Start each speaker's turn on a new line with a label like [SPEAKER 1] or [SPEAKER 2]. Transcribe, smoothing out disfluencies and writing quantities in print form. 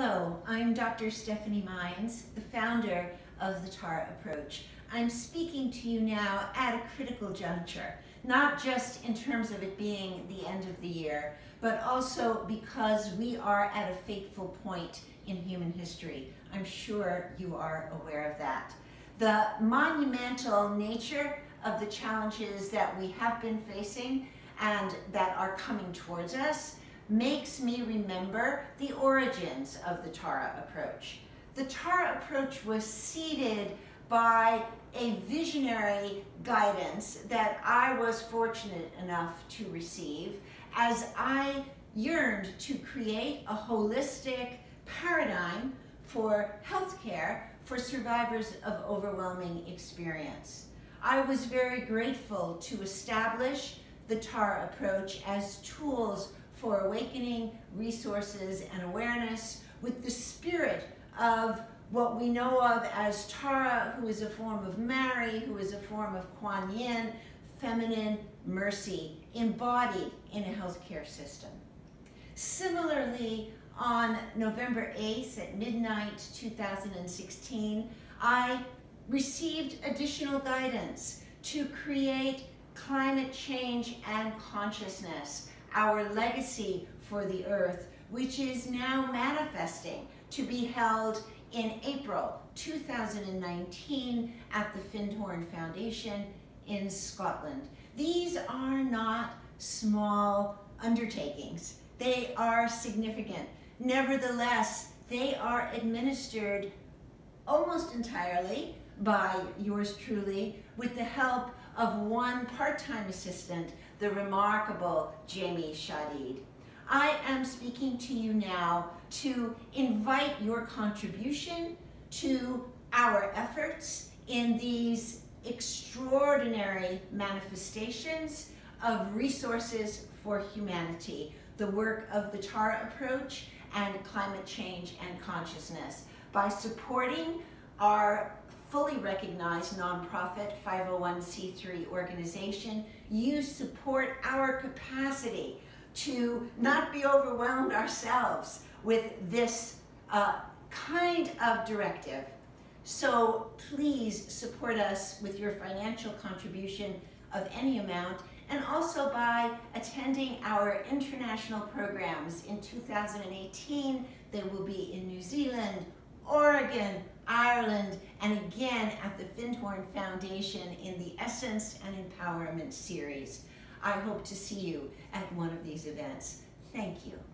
[SPEAKER 1] Hello, I'm Dr. Stephanie Mines, the founder of the Tara Approach. I'm speaking to you now at a critical juncture, not just in terms of it being the end of the year, but also because we are at a fateful point in human history. I'm sure you are aware of that. The monumental nature of the challenges that we have been facing and that are coming towards us makes me remember the origins of the Tara Approach. The Tara Approach was seeded by a visionary guidance that I was fortunate enough to receive as I yearned to create a holistic paradigm for healthcare for survivors of overwhelming experience. I was very grateful to establish the Tara Approach as tools for awakening, resources, and awareness with the spirit of what we know of as Tara, who is a form of Mary, who is a form of Kuan Yin, feminine mercy, embodied in a healthcare system. Similarly, on November 8th at midnight 2016, I received additional guidance to create climate change and consciousness, our legacy for the earth, which is now manifesting to be held in April 2019 at the Findhorn Foundation in Scotland. These are not small undertakings. They are significant. Nevertheless, they are administered almost entirely by yours truly with the help of one part-time assistant, the remarkable Jamie Shadid. I am speaking to you now to invite your contribution to our efforts in these extraordinary manifestations of resources for humanity, the work of the Tara Approach and climate change and consciousness. By supporting our fully recognized nonprofit 501c3 organization, you support our capacity to not be overwhelmed ourselves with this kind of directive. So please support us with your financial contribution of any amount, and also by attending our international programs. In 2018, they will be in New Zealand, Oregon, Ireland, and again at the Findhorn Foundation in the Essence and Empowerment series. I hope to see you at one of these events. Thank you.